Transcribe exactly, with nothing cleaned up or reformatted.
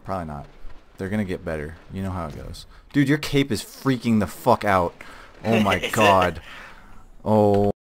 Probably not. They're gonna get better. You know how it goes. Dude, your cape is freaking the fuck out. Oh my god. Oh.